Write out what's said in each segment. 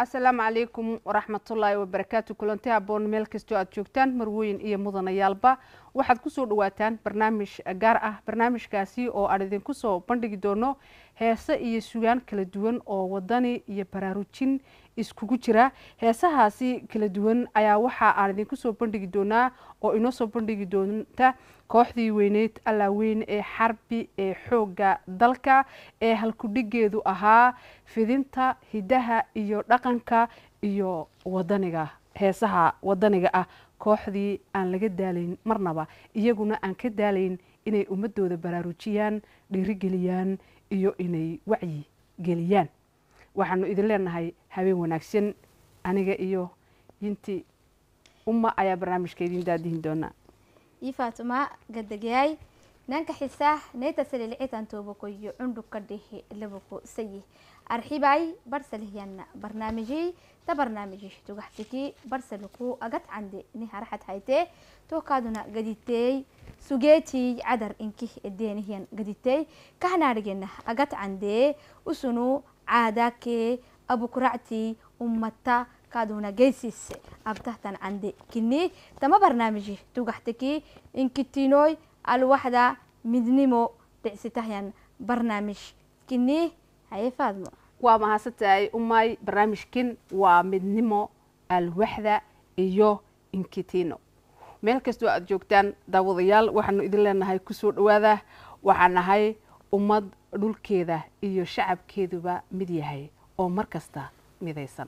السلام عليكم ورحمة الله وبركاته. كلنتي أبون ميل كستو أتشوكتان مروين إيه مدن يالبا waxaad ku soo dhawaataan barnaamij gaar ah barnaamijkaasi oo aan idinku soo bandhigi doono heeso iyo suugaan kala duwan oo wadani iyo baraarujin iskugu jira. heesahaasi kala duwan ayaa waxa aan idinku soo bandhigi doonaa oo inoo soo bandhigi doonta kooxdii weyneed allaaweyn ee xarbi ee xooga dalka ee halkudhigeedu ahaa fidinta hidaha iyo dhaqanka iyo wadaniga. heesaha wadaniga ah kooxdii aan laga daalayn marnaba, iyaguna aan ka daalayn inay ummadooda baraarujiyaan, dhiirigeliyaan iyo inay wacyi geliyaan. waxaanu idin leenahay habeen wanaagsan. aniga iyo intii umma ayaa barnaamijka idin daadihin doona. Faatuma gadagay nanka xisaah neeta salilciitan toobakoyo cundu ka dhihi labako sayi arxibay barsaliyana barnaamijii tabarnaamijii tugaxtiki barsalku agat candi ni harxad hayte to kaaduna gaditay sugeeti cadar inki edeenihian gaditay kahnaarigena agat cande usunu caadake abukuracti ummata kaaduna geysis abtahtan cande kini tama barnaamijii tugaxtiki inkitinoy الوحدة مدنمو دعستهيان برنامج كني هاي فاضمة وما هستاي أمي برنامج كن ومدنمو الوحدة إيو إنكتينو ملكستو أدجوكتان داوضيال وحنو إذن لنا هاي كسور واذا وحنا هاي أمد دول كيدا إيو شعب كيدوبا مديهاي أو مركزتا مديسان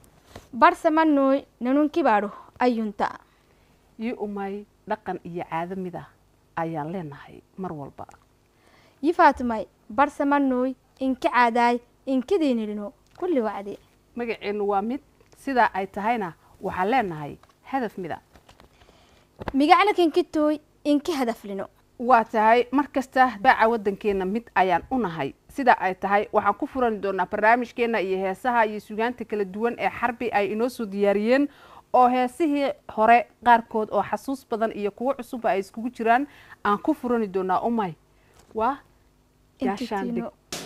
برسمانوي ننون كبارو أيونتا يو أمي لقن إيا عادم مده ayaan leenahay mar walba. Faatuma barsamanoy inka caaday inkadeenilino kulli wacdi magaceenu waa mid sida ay tahayna waxa leenahay hadaf mida migacna kinkitoy inka hadaflino waa tahay markasta baaca wadankeena mid ayaan u nahay sida ay tahay waxaan ku furan doonaa barnaamijkeena iyo heesaha iyo suugaanta kala duwan ee xarbi ay inoo soo diyaariyeen oo heesihii hore qaarkood oo xasuus badan iyo kuwa cusub ay iskugu jiraan aan ku furani doonaa umay waa gaashaandhig.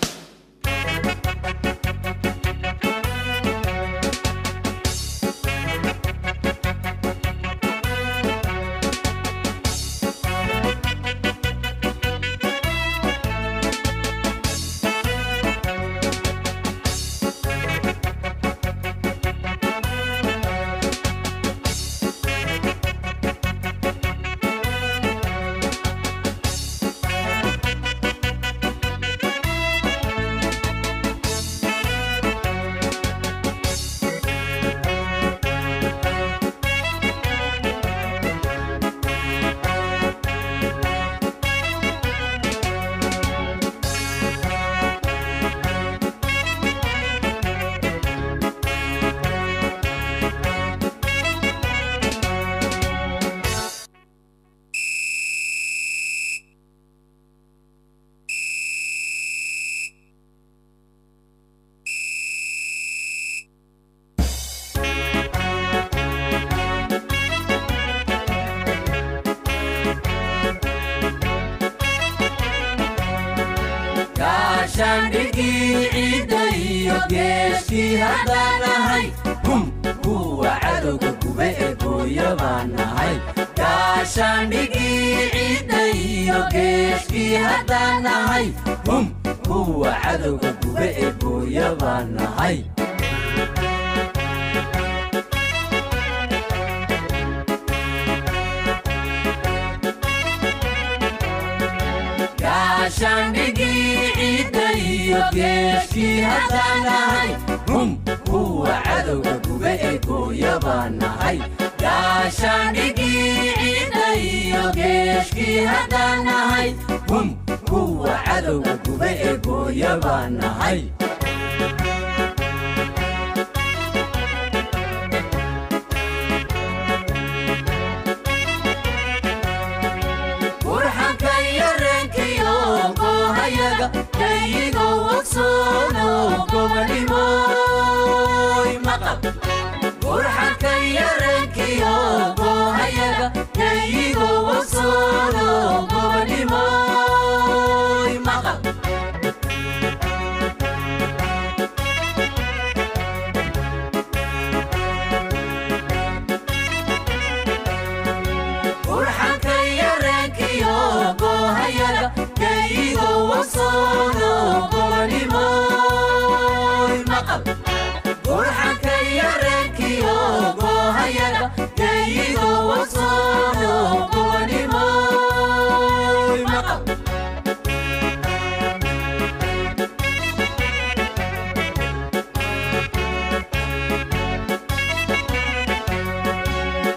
شاندقي عيدي وقيشي هدانا هاي هم هو عدوك كوبيك ويبانا هاي شاندقي عيدي وقيشي هدانا هاي هم هو عدوك كوبيك ويبانا هاي شاندقي عيدي وقيشي هدانا هاي هم هو عدوك كوبيك ويبانا هاي شاندقي عيدي وقيشي هدانا هاي هم هو عدوك كوبيك ويبانا هاي كيدو وصولو قبليموي مقب ورحا كيرنكيو قوهيغا كيدو وصولو قبليموي مقب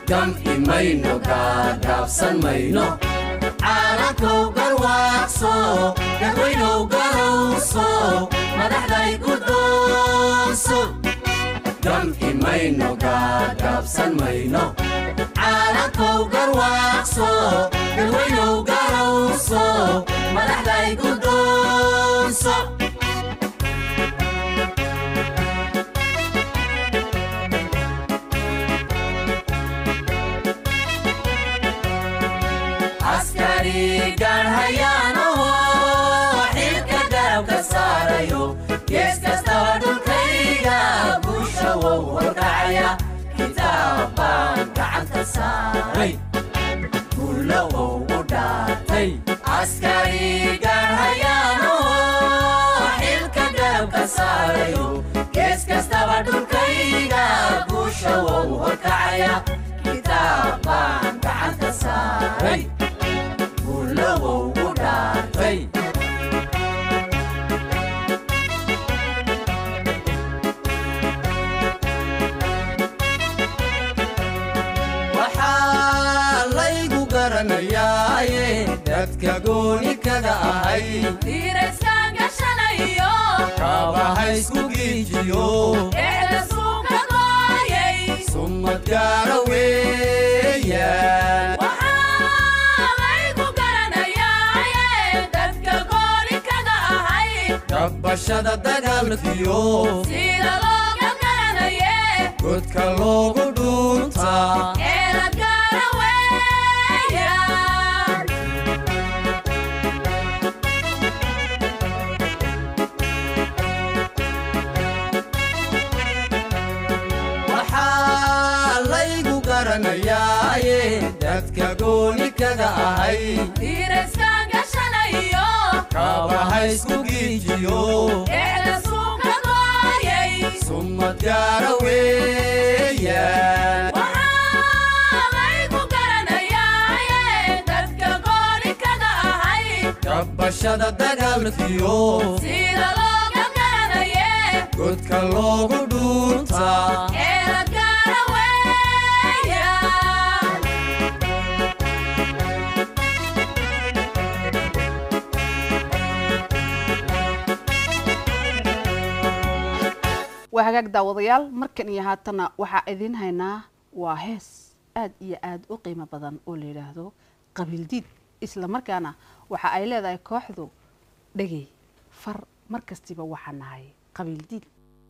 gam imayno gaagaabsan mayno caalankow garwaaqso dadweynow garowso madaxday guddoonso gam imayno gaagaabsan mayno caalankow garwaaqso dadweynow garowso madaxday guddoonso askarigan hayaano xilka garabka saarayo gees kastaba dhulkayga guusha wou horkacaya kitaab baan gacanta saaray guulo wou u dhaatay askarigan hayaano xilka garabka saarayo gees kastaba dhulkayga guusha wou horkacaya kitaab baan gacanta saaray لو ودارتي وحاليقو قرنياي دادك قوني كذا اهي ديرسكان قشنيو كابا هايسكو جيجيو احنا سوكا ضايي سمت قارويا kabashada dagaalkiyo sida looga garanaye godka loogu dhuunta ee la garaweeya waxaa laygu garanayaaye dadka gooni kaga ahay diiraskaan gashanayo kaba haysku giijiyo eela suuqa gooyay sumad gaara weeyaan waxaa laygu garanayaaye dadka gooni kaga ahay kabashada dagaalkiyo sida looga garanaye godka loogu dhuunta ee la gaara weeyaan وهاجاك داوديال مركن iyo haatana waxa idin haynaa waa hees aad iyo aad u qiimo badan oo leeyahay qabiil diid isla markaana waxa ay leedahay kooxdu dhagay far markastiba waxa nahay qabiil diid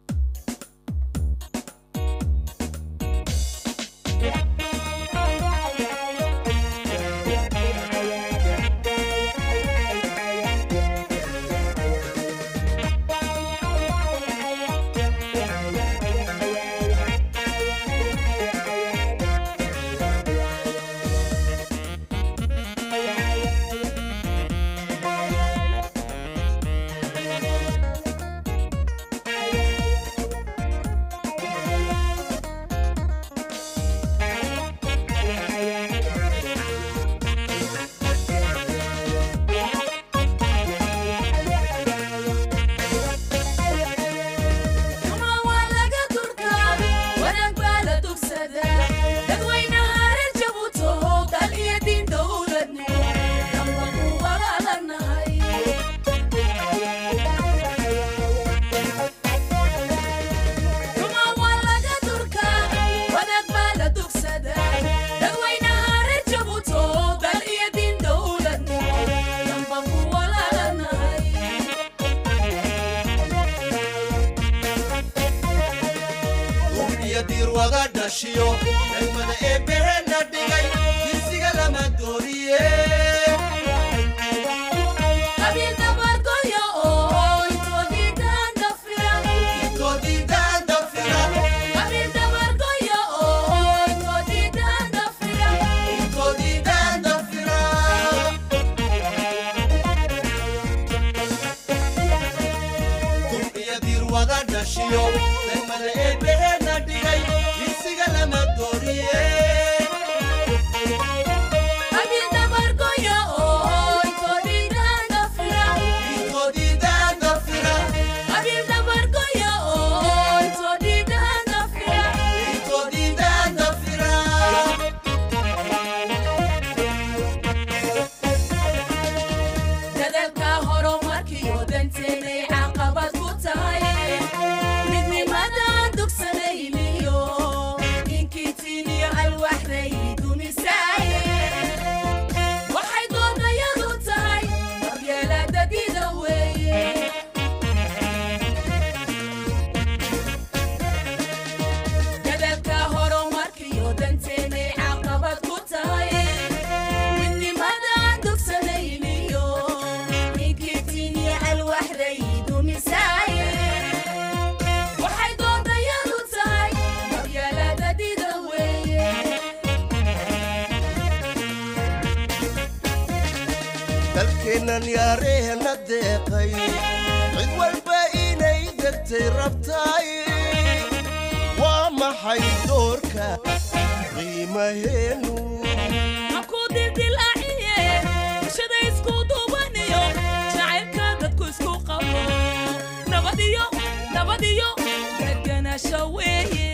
شيو لما نقبلنا دقاي يسيق لما دوريه قبيل دبركو يا أوي تودي دان دفرة تودي دان دفرة قبيل دبركو يا أوي تودي دان دفرة تودي دان دفرة كم يدير وغدا شيو لما نقبلنا دقاي يسيق لما دوريه dalkeennan yaareena deeqay cid walba inay degtay rabtaay waa maxay doorka qiimaheenu Aku dildilaaciye bulshada isku duubanayo jacaylka dadku isku qabo nabadiyo deganaansho weeye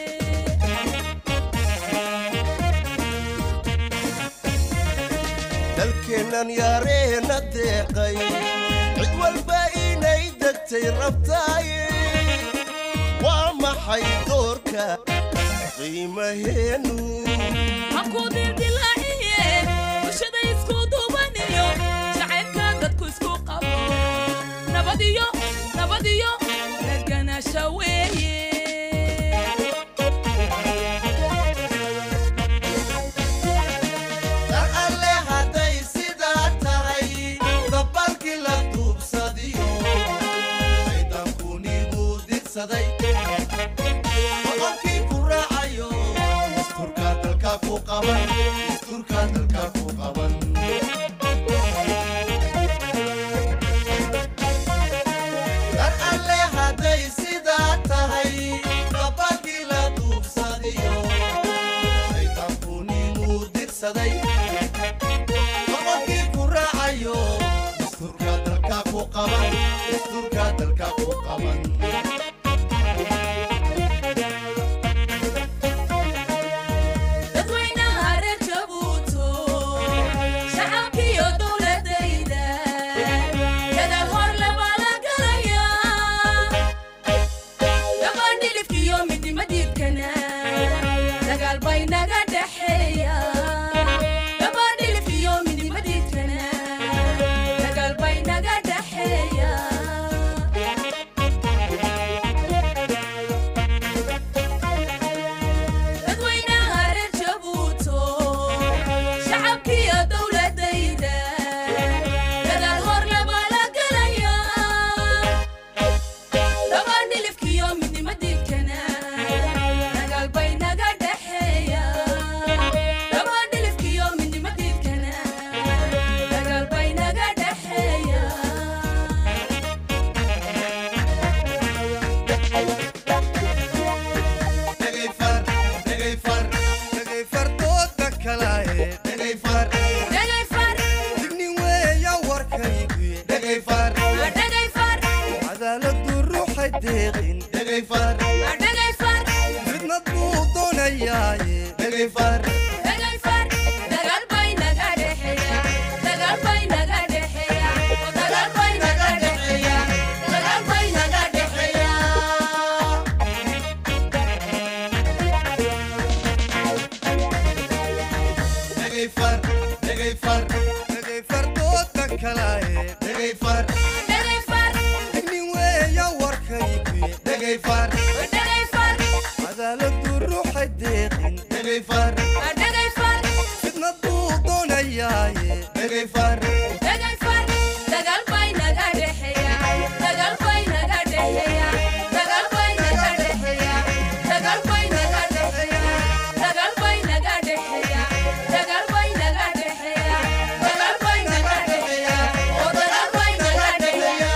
dalkeennan yaareena deeqay cid walba inay degtay rabtaay waa maxay doorka qiimaheenu Aku dildilaaciye bulshada isku duubanayo jacaylka dadku isku qabo nabadiyo deganaansho weeye dar alle hadday sidaa tahay dabalkii la duubsadiyo shaydaankunibuu dirsaday boqolkii ku raacayo isturka dalka ku qaban dar alle hadday sidaa tahay dabalkii la duubsadiyo shaydaankunibuu dirsaday boqolkii ku raacayo isturka dalka ku qaban dadweynaha reer Jabuuti shacabkiyo dowladayda dadaal hor laba la galaya gabadh dhilifkiyo midnimadiidkana dagaal bay naga dhexeeya gabadh dhilifkiyo midnimadiidkana dagaal bay naga dhexeeya dadweynaha reer Jabuuti shacabkiyo dowladayda dadaal hor laba la galaya gabadh dhilifkiyo midnimadiidkana dagaal bay naga dhexeeya gabadh dhilifkiyo midnimadiidkana dagaal bay naga dhexeeya dhegay far dooda kalaaye dhegay far dhagay far digni weeya warkaygu dhegay far dhagay far cadaaladu ruuxay deeqin dhegay far dhagay far fidnad buu doonayaaye dhegay far dhagay far dagaal bay naga dhexeeya dagaal bay naga dhexeeya dagaal bay naga dhexeeya dagaal bay naga dhexeeya dhegay far dooda kalaaye dhegay far dhagay far digni weeya warkaygu dhegay far dhagay far cadaaladu ruuxay deeqin dhegay far dhagay far fidnad buu doonayaaye dhegay far dhagay far dagaal bay naga dhexeeya dagaal bay naga dhexeeya dagaal bay naga dhexeeya dagaal bay naga dhexeeya dagaal bay naga dhexeeya dagaal bay naga dhexeeya dagaal bay naga dhexeeya oo dagaal bay naga dhexeeya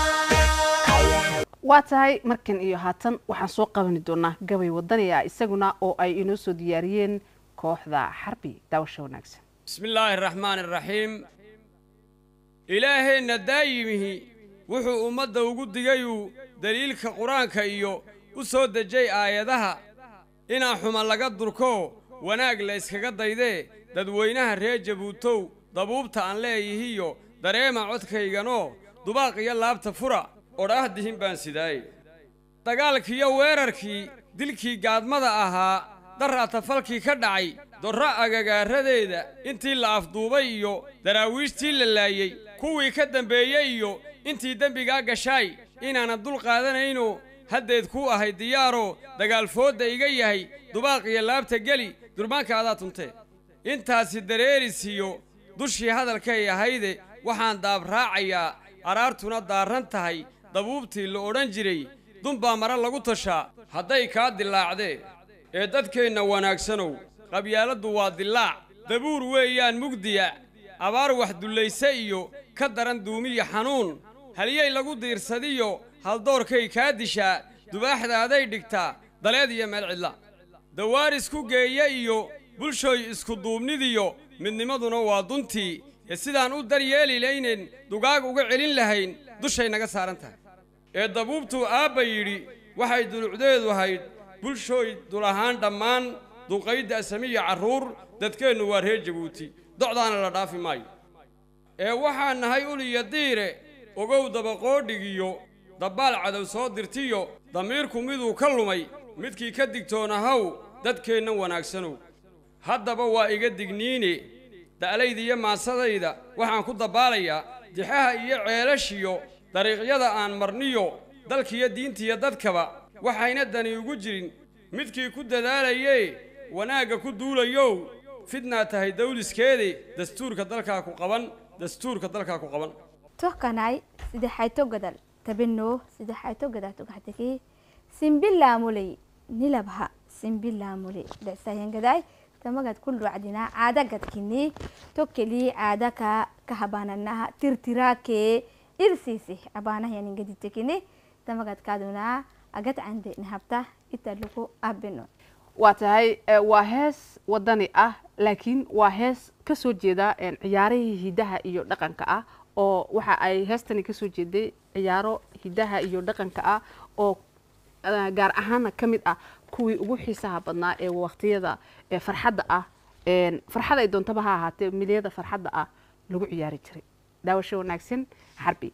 waa tahay markan iyo haatan waxaan soo qabani doonaa gabay wadaniya isaguna oo ay inoo soo diyaariyeen kooxda xarbi daawasho wanaagsan بسم الله الرحمن الرحيم إلهنا دايمه وحو أمده وقدقيو دليلك قرآنك إيو وصود دجي آيادها إنا حمال لقد دركو وناق ليسك قد دايدي دادوينها ريجبوتو ضبوبتا عن ليهيو دريما عدك إيغانو دباق يلابتا فرا وراه دهين بان سيداي دقالك يو ويراركي دلكي قاد مدى آها درات فالكي كدعي درا agagaaradeyda intii la afduubay iyo daraawiishtii la laayay kuwii ka dambeeyay iyo intii dambiga gashay inaana dul qaadanayno haddeed ku ahay diyaaro dagaal fooda iga yahay dubaaq iyo laabta gali durbaanka adaa tuntee intaasi dareerisiyo dushii hadalkay ahayde waxaan daab raacayaa araartuna daaran tahay dabuubtii la odhan jiray dunbaa mara lagu tashaa hadday kaa dilaacdee ee dadkeenna wanaagsanow qabyaaladdu waa dilaac dabuur weeyaan mugdiya abaar wax dullayse iyo ka daran duumiya xanuun haliyay lagu diirsadiyo haldoorkay kaa dishaa dubaaxdaaday dhigtaa daleed iyo meel cidla dawaaris ku geeya iyo bulshooy isku duubnidiyo midnimaduna waa duntii ee sidaan u daryeeli laynayn dugaag uga celin lahayn dushay naga saaran tahay ee dabuubtuu aabba yidhi waxay dulucdeedu ahayd bulshooy dul ahaan dhammaan duqaydda asamiya carruur dadkeennu waa reer jabuuti docdaana la dhaafi maayo ee waxaan nahay uliya diire ogow dabaqoodhigiyo dabbaal cadow soo dirtiyo damiirku miduu ka lumay midkii ka digtoonahaw dadkeennan wanaagsanow haddaba waa iga digniine da'layda iyo maasadayda waxaan ku dabbaalayaa dixaha iyo ceelashiyo dariiqyada aan marniyo dalkiyo diintiyo dadkaba waxayna dani ugu jirin midkii ku dadaalayee wanaagga ku duulayow fidnaa tahay dawliskeedii dastuurka dalkaa ku qaban tohkanay sidexayto gadal tabino sidexayto gadal tugaxtaki simbilaamulay nilabha simbilaamulay dasayan gaday tamagad kullu cadina caada gadkini tokkeli caada ka habananaha tirtiraake irsiisi abanaha yanin gaditekini tamagad kaaduna agad cande nahabta italuku abino waa tahay waa hees wadani ah laakiin waa hees ka soo jeeda ciyaarihii hidaha iyo dhaqanka ah oo waxa ay heestani ka soo jeeday ciyaaro hidaha iyo dhaqanka ah oo gaar ahaan ka mid ah kuwii ugu xiisaha badnaa ee waqtiyada farxadda ah farxad ay doontaba ha ahaatee midiyada farxadda ah lagu ciyaari jiray daawasho wanaagsan xarbi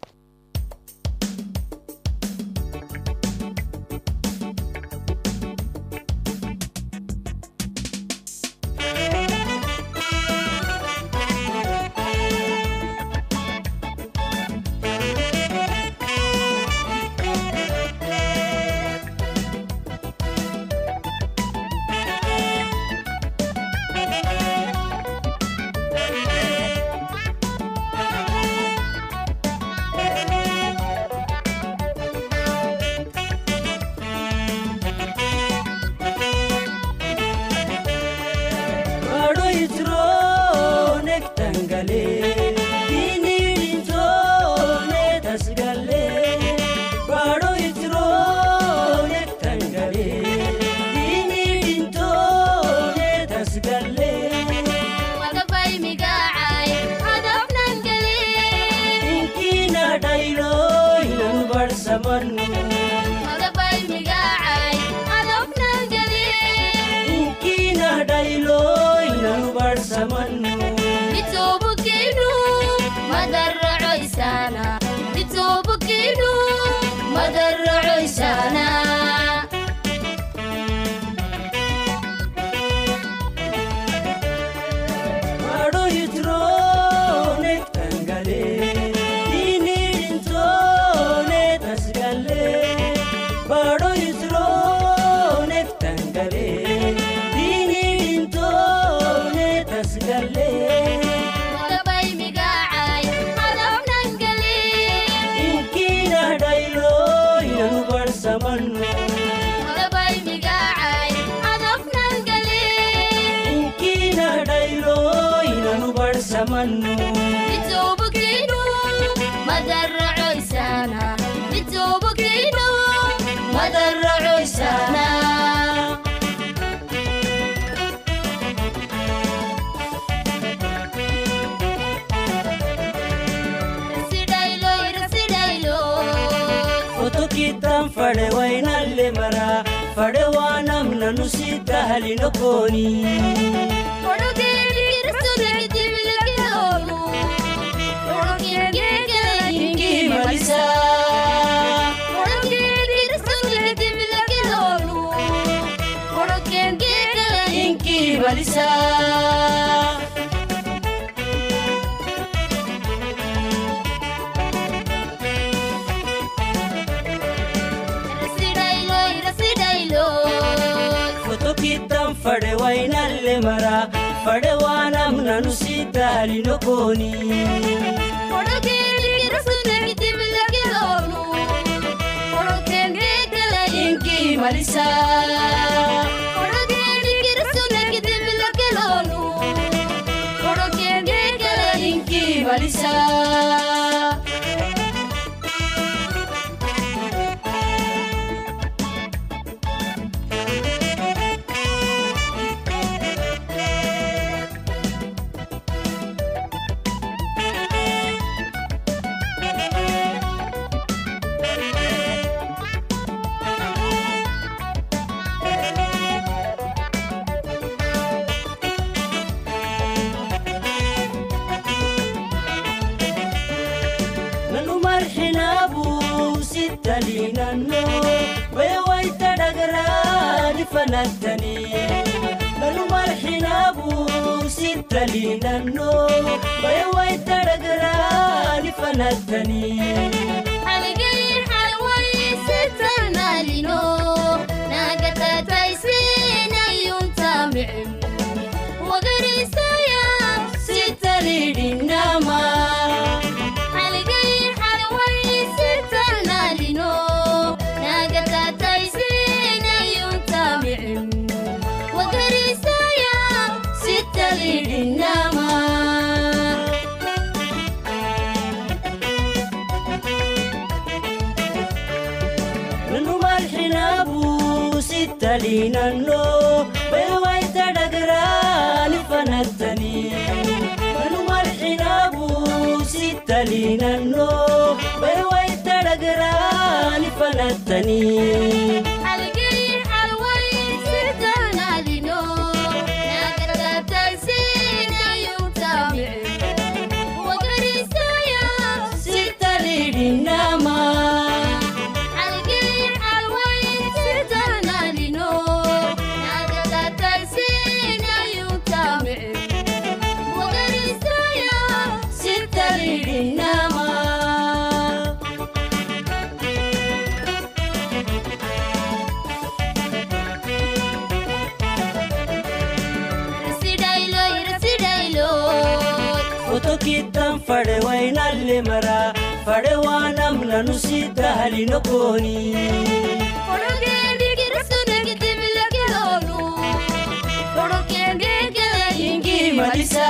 fade waynalle mara fade waanamna nusita halinokoni malisa fade waynalle mara fade waanamna nusita halinokoni malisa malisa ستالينانو ويويت دغراني فنتني نلو مرحنابو ستالينانو ويويت دغراني فنتني حلقين حلوي سترنا لينو ناقتا تايسين أيون تامعين وقريسايا ستاليناما حلقين حلوي سترنا لينو ناقتا تايسين أيون تامعين وقريسايا ستاليناما ستالينانو ويويت دغراني فنتني منو مرحنابو ستالينانو ويويت دغراني فنتني حلقين حلوي سترنا لينو ناقتا تايسين أيون تامعين وقريسايا ستاليناما حلقين حلوي سترنا لينو ناقتا تايسين أيون تامعين وقريسايا ستاليناما Fotokitan fade wainalle mara fade wanam nanu sidali nokoni ingi malisa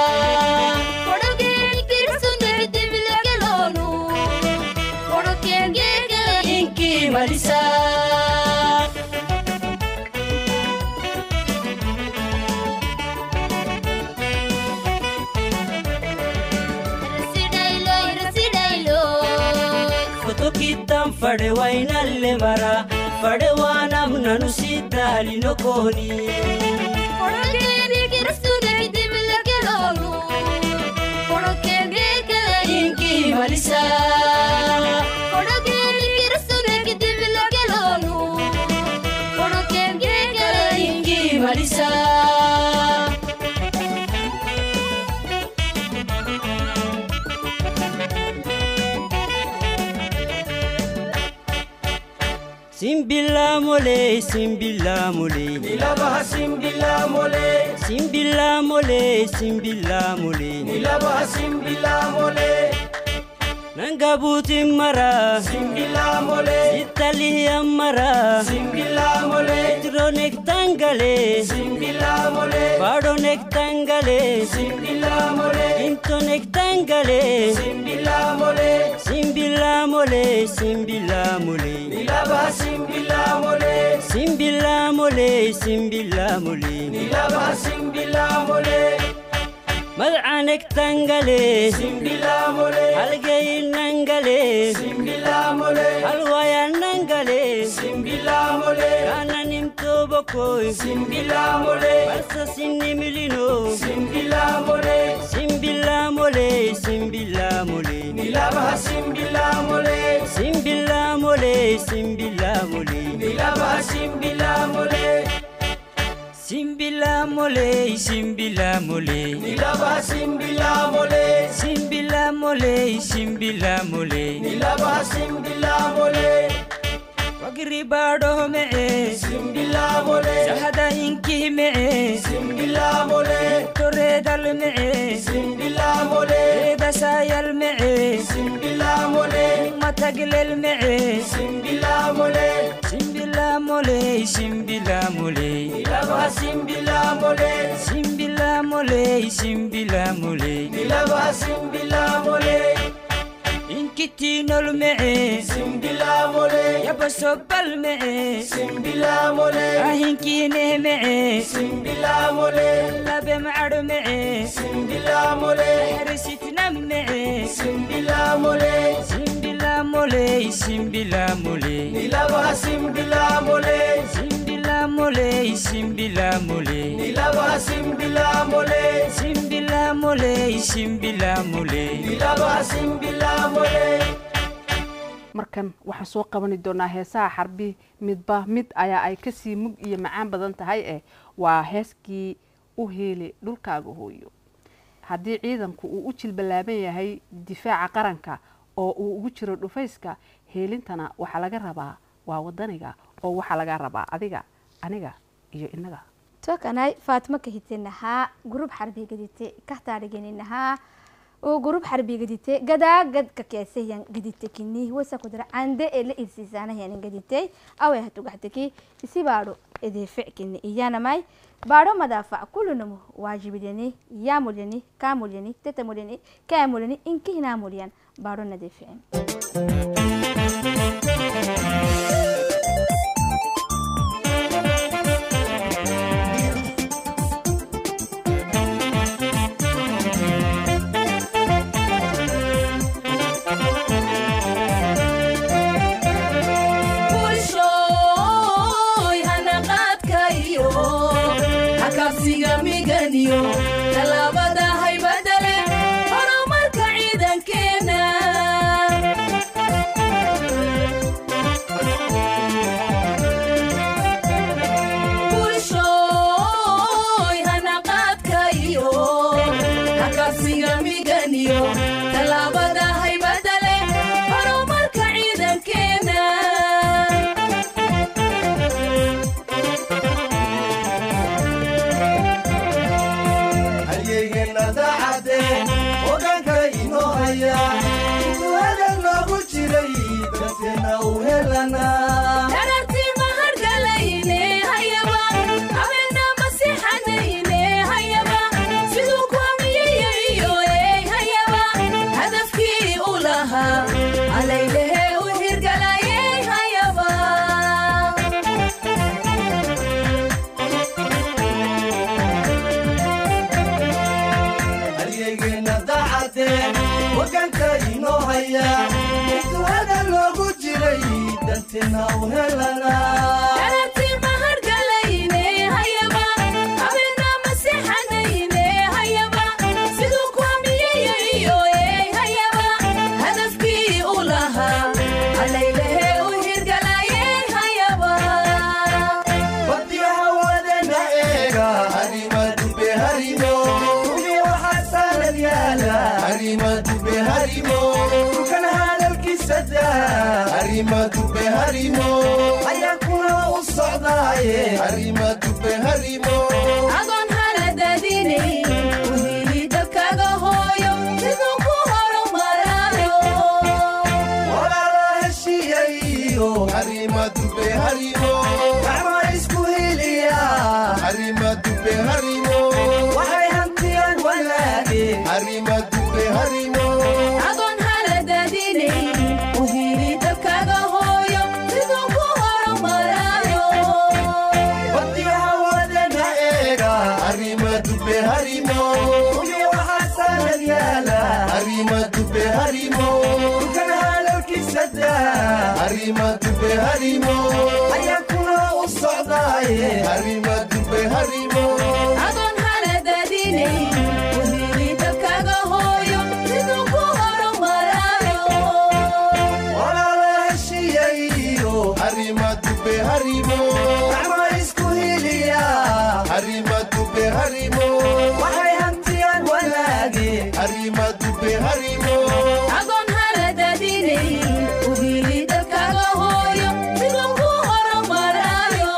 ingi malisa Fotokitan fade wainalle mara fade wanam nanu sidali nokoni ingi malisa ingi malisa Simbila mole simbila mole Nilabaha simbila mole simbila mole simbila mole Nilabaha simbila mole nangabuti mara Simbila mole Itali amara Simbila mole Tronek tangale Simbila mole Badonek tangale Simbila mole Intonek tangale Simbila mole Simbila mole simbila mole Nilabaha simbila mole simbila mole simbila mole Nilabaha simbila mole Mal'anek tangale Simbila mole Algay nangale Simbila mole Alwaya nangale Simbila mole Kananim tobokoy Simbila mole Balsa sinimilino Simbila mole Simbila mole simbila mole Nilabaha simbila mole simbila mole simbila mole Nilabaha simbila mole simbila mole simbila mole Nilabaha simbila mole simbila mole simbila mole Nilabaha simbila mole wagri bado me Simbila mole sahada inki me Simbila mole tore dal me Simbila mole reda sayal me Simbila mole mataglel me Simbila mole simbila mole simbila mole Nilabaha simbila mole simbila mole simbila mole Nilabaha simbila mole inkitinol me Simbila mole yabasobal me Simbila mole ahinkine me Simbila mole labe maad me Simbila mole resitna me Simbila mole simbila mole simbila mole Nilabaha simbila mole simbila mole simbila mole Nilabaha simbila mole simbila mole simbila mole Nilabaha simbila mole markan waxaan soo qabani doonaa heesaha xarbi midba mid ayaa ay kasii mug iyo macaan badan tahay waa heeskii u heeli dhulkaaga hooyo. haddii ciidanku uu u jilbalaaban yahay difaaca qaranka oo uu ugu jiro dhufayska, heelintana waxaa laga rabaa waa wadaniga oo waxaa laga rabaa adiga aniga iyo inaga. توكناي فاطمة كهتنها جروب حربي جديدة كهتارجينها وجروب حربي جديدة جدا جد ككيسيا جديدة كني هو سكودر عنده اللي إنسانة يعني جديدة أو هتوجهتكي يسيبارو إذا فعكني إيانا ماي بارو مدافع كل نمو واجب يعني يامولني كامولني تتمولني كامولني إنك هنا موليان بارو ندفعين. talaabada haybadale horumarka ciidankeena bulshooy hanaqaadka iyo hakabsiga miganiyo talaabada haybadale horumarka ciidankeena dararti mahargalayne hayaba habena masixanayne hayaba siduu kuamiyayo hayaba hadafkii u lahaa alaylehe u hirgalaye hayaba halyeygeenna daacadeen waganka inoo haya intuhada loogu jiray dantina u helana dararti mahargalayne hayaba habena masixanayne hayaba siduu kuamiyayo hayaba hadafkii u lahaa alaylehe u hirgalaye hayaba badiyo hawadena eega harima dube harimo ugi waxaa saaran yaala harima dube harimo kan hadalkiisa daa harima dube harimo ayaan kuna u socdaaye harima dube harimo adoon haladadinay u heli dalkaga hooyo siduu ku horumaraayo walaala heshiiyayo harima dube harimo gacmo isku heliya harima dube harimo waxay hantiyaan walaage harima dube harimo adoon haladadinay u heli dalkaga hooyo siduu ku horumaraayo badiyo hawadena eega harima dube harimo ugi waxaa saaran yaala harima dube harimo kan hadalkiisa daa harima dube harimo ayaan kuna u socdaaye harima dube harimo adoon haladadinay u heli dalkaga hooyo siduu ku horumaraayo walaala heshiiyayo harima dube harimo gacmo isku heliya harima dube harimo waxay hantiyaan walaage harima dube harimo adoon haladadinay u heli dalkaga hooyo siduu ku horumaraayo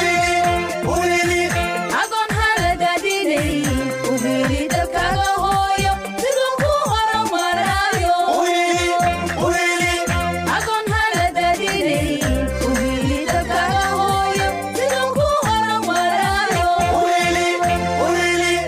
adoon haladadinay u heli dalkaga hooyo siduu ku horumaraayo adoon haladadinay u heli dalkaga hooyo siduu ku horumaraayo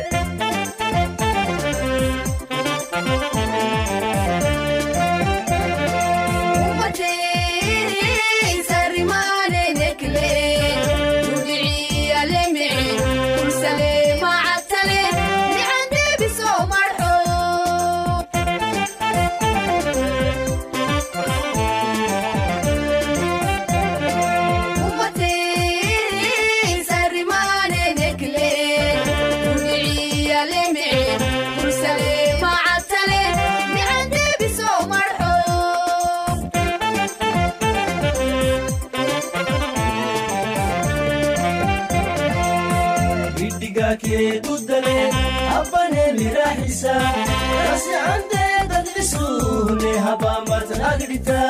عدقاكي دودلي أباني مراحسا راسي عندي تدرسوني هبا مرتناقرتا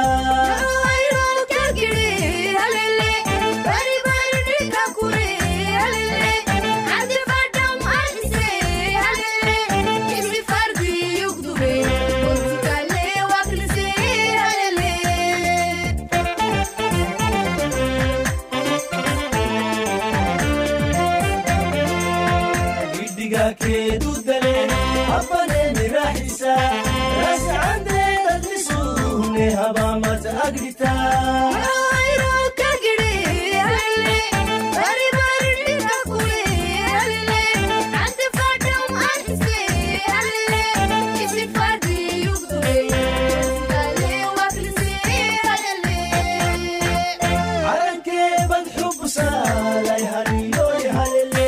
كيدو دلين أباني مراحسا راس عندي تدرسوني هبا ما تأقرتا عرنكي بنحب سالاي هاليوي هاللي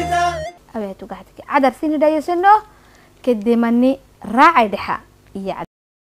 عدر سيني دايسنو كدمني راعي دحا